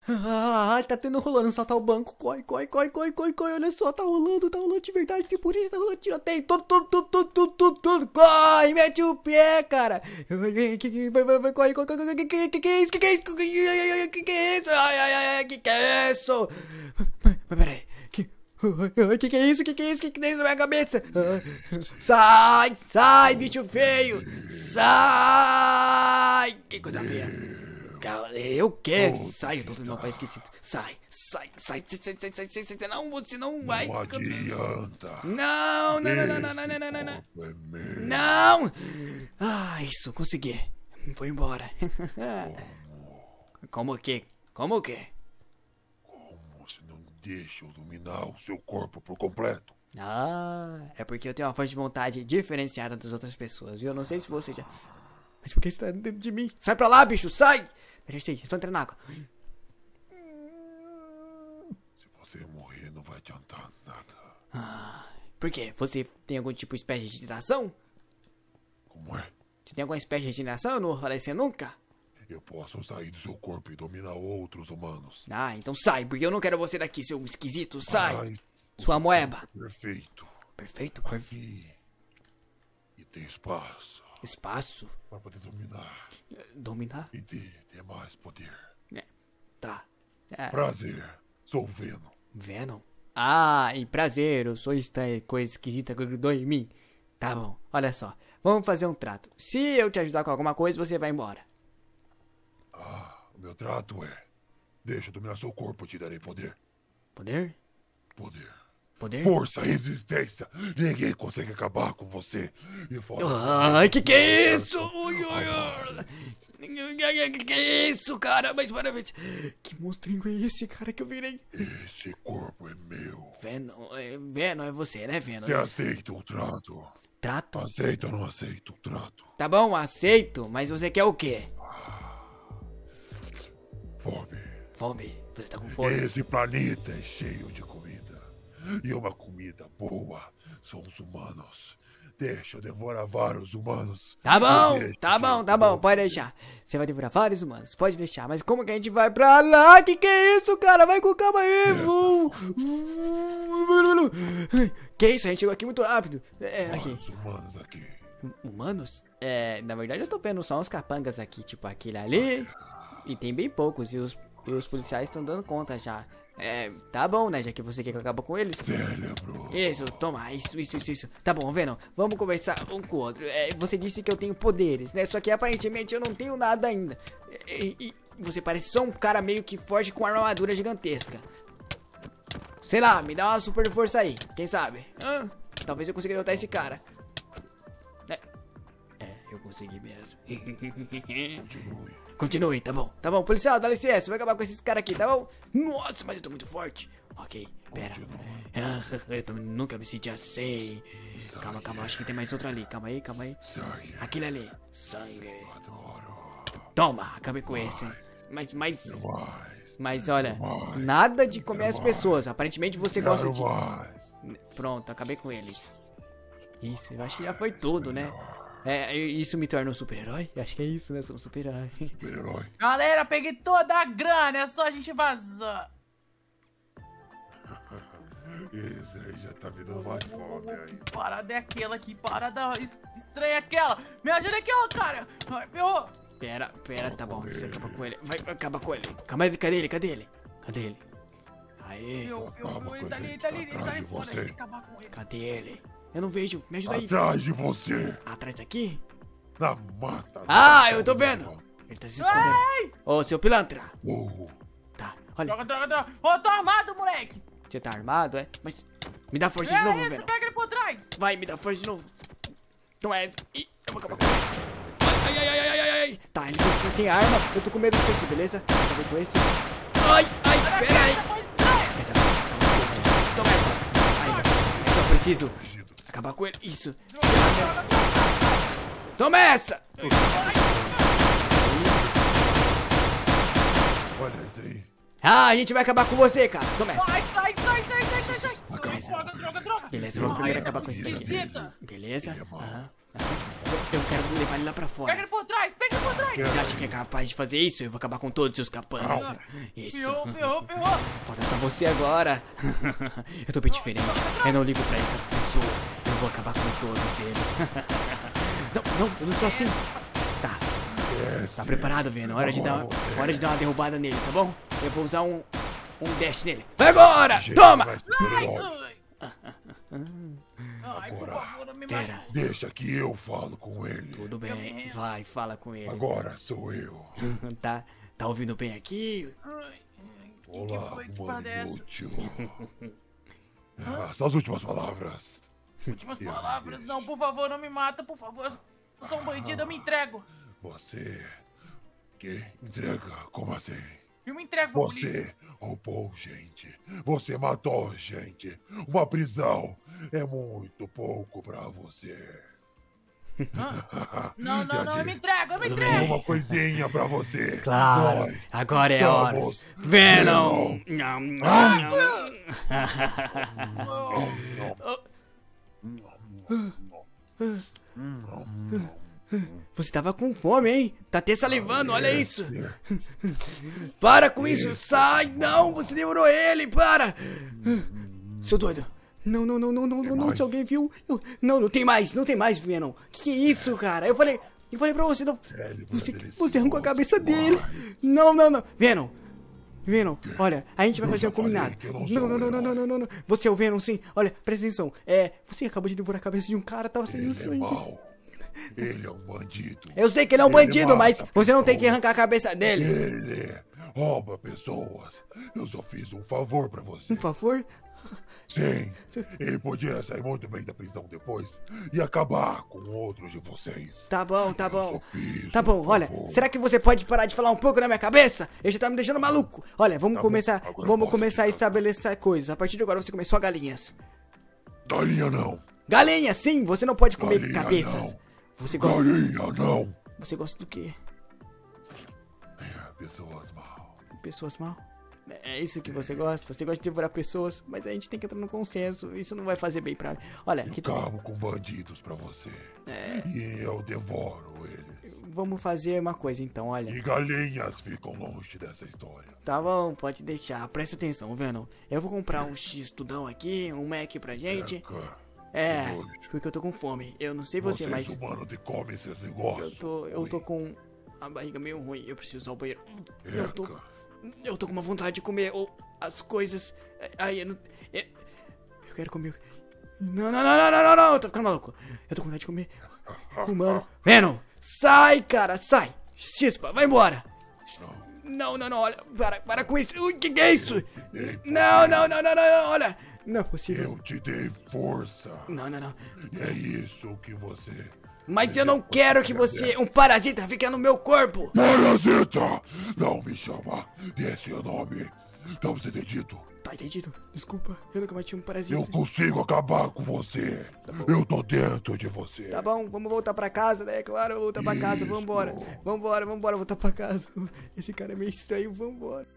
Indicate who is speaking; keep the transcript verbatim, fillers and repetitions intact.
Speaker 1: Ah, tá tendo rolando assaltar o banco. Corre, corre, corre, corre, corre, corre. Olha só, tá rolando, tá rolando de verdade. Que por isso tá rolando tiroteio. Tudo, tudo, tudo, tudo, tudo, tudo, tudo. Corre, mete o pé, cara. Vai, vai, vai, corre, corre, corre. Que que que que é isso? Que que é isso? Que que é isso? Ai, ai, ai, que que é isso? Mas peraí. Que que que é isso? Que que é isso? Que que é isso na minha cabeça? Sai, sai, bicho feio. Sai. Que coisa feia. Eu quero. Sai, eu tô fazendo uma coisa esquisita. Sai, sai, sai, sai, sai, sai, sai, sai, sai. Não, você não vai.
Speaker 2: Não adianta.
Speaker 1: Não, não, não, não, não, não, não, não, não. Não. Ah, isso, consegui. Foi embora. Como que? Como que?
Speaker 2: Como você não deixa eu dominar o seu corpo por completo?
Speaker 1: Ah, é porque eu tenho uma força de vontade diferenciada das outras pessoas, viu? Eu não sei se você já... Mas por que você tá dentro de mim? Sai pra lá, bicho, sai! Deixa eu estou entrando na água.
Speaker 2: Se você morrer, não vai adiantar nada.
Speaker 1: Ah, por quê? Você tem algum tipo de espécie de regeneração?
Speaker 2: Como é?
Speaker 1: Você tem alguma espécie de regeneração? Eu não vou falecer nunca?
Speaker 2: Eu posso sair do seu corpo e dominar outros humanos.
Speaker 1: Ah, então sai, porque eu não quero você daqui, seu esquisito. Sai!
Speaker 2: Mas
Speaker 1: Sua moeba.
Speaker 2: Perfeito.
Speaker 1: Perfeito, perfeito.
Speaker 2: Aqui. E tem espaço.
Speaker 1: Espaço?
Speaker 2: Para poder dominar.
Speaker 1: Dominar?
Speaker 2: E ter, ter mais poder.
Speaker 1: É, tá. É.
Speaker 2: Prazer. Sou o Venom.
Speaker 1: Venom? Ah, e prazer, eu sou esta coisa esquisita que grudou em mim. Tá bom, olha só. Vamos fazer um trato. Se eu te ajudar com alguma coisa, você vai embora.
Speaker 2: Ah, o meu trato é... Deixa eu dominar seu corpo, eu te darei poder.
Speaker 1: Poder?
Speaker 2: Poder.
Speaker 1: Poder?
Speaker 2: Força, resistência. Ninguém consegue acabar com você. E fora...
Speaker 1: Ai, que que é isso? Ui, ui, ui. Que que é isso, cara? Mas parabéns. Que monstrinho é esse, cara, que eu virei?
Speaker 2: Esse corpo é meu.
Speaker 1: Venom, é, Venom é você, né, Venom?
Speaker 2: Você aceita o trato?
Speaker 1: Trato?
Speaker 2: Aceita ou não aceita o trato?
Speaker 1: Tá bom, aceito, mas você quer o quê?
Speaker 2: Fome.
Speaker 1: Fome? Você tá com fome?
Speaker 2: Esse planeta é cheio de comida. E uma comida boa são os humanos. Deixa eu devorar vários humanos.
Speaker 1: Tá bom, tá bom, tá bom, pode deixar. Você vai devorar vários humanos, pode deixar. Mas como que a gente vai pra lá? Que que é isso, cara? Vai com calma aí. Que isso? A gente chegou aqui muito rápido. É, aqui.
Speaker 2: Humanos aqui.
Speaker 1: Humanos? É, na verdade eu tô vendo só uns capangas aqui, tipo aquele ali. E tem bem poucos, e os, e os policiais estão dando conta já. É, tá bom, né, já que você quer que eu acabe com eles.
Speaker 2: Cérebro.
Speaker 1: Isso, toma, isso, isso, isso, isso. Tá bom, Venom, vamos conversar um com o outro. É, você disse que eu tenho poderes, né, só que aparentemente eu não tenho nada ainda. E, e você parece só um cara meio que forte com uma armadura gigantesca. Sei lá, me dá uma super força aí, quem sabe? Hã? Talvez eu consiga derrotar esse cara. É, é eu consegui mesmo.
Speaker 2: Continue.
Speaker 1: Continue, tá bom, tá bom, policial, dá licença, vai acabar com esses caras aqui, tá bom? Nossa, mas eu tô muito forte. Ok, pera. Ah, eu tô, nunca me senti assim. Calma, calma, acho que tem mais outro ali. Calma aí, calma aí. Aquele ali. Sangue. Toma, acabei com esse. Mas, mas... Mas olha, nada de comer as pessoas. Aparentemente você gosta de... Pronto, acabei com eles. Isso, eu acho que já foi tudo, né? É, isso me torna um super-herói? Acho que é isso, né? Sou um super-herói.
Speaker 2: Super-herói.
Speaker 3: Galera, peguei toda a grana, é só a gente vazar.
Speaker 2: Esse aí já tá me dando mais fome aí.
Speaker 3: Que parada é aquela? Que parada estranha é aquela? Me ajuda aqui, ó, cara. Ai, ferrou.
Speaker 1: Pera, pera, tá bom. Você acaba com ele. Vai, acaba com ele. Calma aí, cadê ele? Cadê ele? Cadê ele? Aê.
Speaker 3: Eu, eu, eu, ele tá ali, ele tá ali, ele tá ali fora. A gente tem que acabar com ele.
Speaker 1: Cadê ele? Eu não vejo. Me ajuda aí.
Speaker 2: Atrás de você.
Speaker 1: Atrás daqui?
Speaker 2: Na mata.
Speaker 1: Ah, eu tô vendo. Ele tá se escondendo. Ô, seu pilantra.
Speaker 2: Oh.
Speaker 1: Tá, olha.
Speaker 3: Droga, droga, droga. Ô, tô armado, moleque.
Speaker 1: Você tá armado, é? Mas me dá força
Speaker 3: é
Speaker 1: de novo,
Speaker 3: esse,
Speaker 1: velho.
Speaker 3: pega ele por trás.
Speaker 1: Vai, me dá força de novo. Toma essa. Ih, eu vou acabar com ele. Ai, ai, ai, ai, ai, ai. Tá, ele tem, ele tem arma. Eu tô com medo disso aqui, beleza? Acabei com esse. Ai, ai, pera aí. Essa, toma essa. Ai, eu só preciso acabar com ele. Isso. Toma essa.
Speaker 2: Olha isso aí.
Speaker 1: Ah, a gente vai acabar com você, cara. Toma essa.
Speaker 3: Sai, sai, sai, sai, sai, sai, sai.
Speaker 1: Toma essa.
Speaker 3: Droga, droga, droga.
Speaker 1: Beleza, vamos primeiro acabar com esse daqui.
Speaker 3: Esquisita.
Speaker 1: Beleza? Aham. Eu quero levar ele lá pra
Speaker 3: Pega
Speaker 1: fora.
Speaker 3: ele por trás, pega ele por trás.
Speaker 1: Você acha que é capaz de fazer isso? Eu vou acabar com todos os seus capangas. Isso.
Speaker 3: Ferrou, ferrou, ferrou.
Speaker 1: Falta só você agora. Eu tô bem diferente. Eu não ligo pra essa pessoa. Eu vou acabar com todos eles. Não, não, eu não sou assim. Tá. Tá preparado, Venom? Hora de dar, hora de dar uma derrubada nele, tá bom? Eu vou usar um, um dash nele. Vai agora! Toma!
Speaker 3: Ai, ai. Ai, por
Speaker 2: Agora.
Speaker 3: favor, não me
Speaker 1: Pera.
Speaker 3: mate.
Speaker 2: Deixa que eu falo com ele.
Speaker 1: Tudo bem. Vai, fala com ele.
Speaker 2: Agora sou eu.
Speaker 1: Tá, tá ouvindo bem aqui?
Speaker 3: Ai, ai, que que
Speaker 2: Olá,
Speaker 3: foi? Que
Speaker 2: humano
Speaker 3: parada é essa?
Speaker 2: inútil. Essas últimas palavras.
Speaker 3: Últimas
Speaker 2: Eu
Speaker 3: palavras.
Speaker 2: deixo.
Speaker 3: Não, por favor, não me mata, por favor. Eu sou um bandido, eu me entrego.
Speaker 2: Você... Que entrega? Como assim?
Speaker 3: Eu me entrego pra polícia.
Speaker 2: Você roubou gente. Você matou gente. Uma prisão é muito pouco pra você.
Speaker 3: Hã? Não, não, não, eu me
Speaker 2: Gente,
Speaker 3: entrego, eu me
Speaker 1: Tudo
Speaker 3: entrego.
Speaker 1: bem.
Speaker 2: Uma coisinha pra você.
Speaker 1: Claro,
Speaker 2: Nós
Speaker 1: agora é a hora.
Speaker 2: somos
Speaker 1: Venom!
Speaker 2: Venom.
Speaker 1: Nham, nham, nham. Você tava com fome, hein? Tá até salivando, olha isso. Para com isso, sai! Não, você demorou ele, para! Seu doido. Não, não, não, não, não, não, não, se alguém viu. eu- Não, não tem mais, não tem mais, Venom. Que isso, cara? Eu falei, eu falei pra você, não.
Speaker 2: Cérebro
Speaker 1: Você,
Speaker 2: delicioso.
Speaker 1: você arrancou a cabeça dele.
Speaker 2: Vai.
Speaker 1: Não, não, não. Venom. Venom, olha, a gente vai
Speaker 2: Eu
Speaker 1: fazer um
Speaker 2: já falei
Speaker 1: combinado.
Speaker 2: que eu não
Speaker 1: Não,
Speaker 2: sou
Speaker 1: não, não, não,
Speaker 2: o
Speaker 1: não, não,
Speaker 2: herói.
Speaker 1: não, não. Você é o Venom, sim. Olha, presta atenção. É, você acabou de devorar a cabeça de um cara, tava saindo
Speaker 2: Ele é
Speaker 1: sangue.
Speaker 2: mau. Ele é um bandido.
Speaker 1: Eu sei que ele é um
Speaker 2: Ele
Speaker 1: bandido, mas
Speaker 2: mata
Speaker 1: você não tem que
Speaker 2: pessoas.
Speaker 1: arrancar a cabeça dele.
Speaker 2: Ele rouba pessoas. Eu só fiz um favor pra você.
Speaker 1: Por favor?
Speaker 2: Sim, ele podia sair muito bem da prisão depois e acabar com outros de vocês.
Speaker 1: Tá bom, tá
Speaker 2: Eu
Speaker 1: bom.
Speaker 2: só fiz
Speaker 1: Tá
Speaker 2: um
Speaker 1: bom, olha,
Speaker 2: favor.
Speaker 1: será que você pode parar de falar um pouco na minha cabeça? Ele já tá me deixando maluco. Olha, vamos
Speaker 2: Tá bom,
Speaker 1: começar,
Speaker 2: agora eu
Speaker 1: vamos
Speaker 2: posso
Speaker 1: começar a
Speaker 2: descansar.
Speaker 1: estabelecer coisas. A partir de agora você começou a galinhas.
Speaker 2: Galinha não.
Speaker 1: Galinha, sim, você não pode comer
Speaker 2: Galinha
Speaker 1: cabeças.
Speaker 2: não.
Speaker 1: Você gosta,
Speaker 2: Galinha não.
Speaker 1: você gosta do quê?
Speaker 2: É, pessoas mal.
Speaker 1: Pessoas mal? É isso que você gosta? Você gosta de devorar pessoas, mas a gente tem que entrar no consenso. Isso não vai fazer bem pra. Olha,
Speaker 2: Eu
Speaker 1: que tu...
Speaker 2: acabo com bandidos pra você.
Speaker 1: É.
Speaker 2: E eu devoro eles.
Speaker 1: Vamos fazer uma coisa então, olha.
Speaker 2: E galinhas ficam longe dessa história.
Speaker 1: Tá bom, pode deixar. Presta atenção, Venom. Eu vou comprar um X tudão aqui, um Mac pra gente.
Speaker 2: Eca,
Speaker 1: É,
Speaker 2: que nojo.
Speaker 1: porque eu tô com fome. Eu não sei você,
Speaker 2: Vocês
Speaker 1: mas
Speaker 2: humanos de comem esses
Speaker 1: eu
Speaker 2: negócios.
Speaker 1: tô, eu tô com a barriga meio ruim. Eu preciso usar o banheiro. Eu tô,
Speaker 2: Eca.
Speaker 1: eu tô com uma vontade de comer ou as coisas. Aí eu não. Eu, eu quero comer. Não, não, não, não, não, não, não. Eu tô ficando maluco. Eu tô com vontade de comer. Humano. Venom, sai, cara, sai. Chispa, vai embora. Não, não, não, olha. Para, para com isso. Ui, que que é isso? Não, não, não, não, não, não, olha. Não é possível.
Speaker 2: Eu te dei força.
Speaker 1: Não, não, não.
Speaker 2: E é isso que você...
Speaker 1: Mas eu não quero que você, um parasita, fique no meu corpo.
Speaker 2: Parasita! Não me chama desse nome. Tá você entendido?
Speaker 1: Tá entendido? Desculpa, eu nunca mais tinha um parasita.
Speaker 2: Eu consigo acabar com você. Eu tô dentro de você.
Speaker 1: Tá bom, vamos voltar pra casa, né? Claro, voltar pra casa,
Speaker 2: Isso.
Speaker 1: vambora. Vambora, vambora, voltar pra casa. Esse cara é meio estranho, vambora.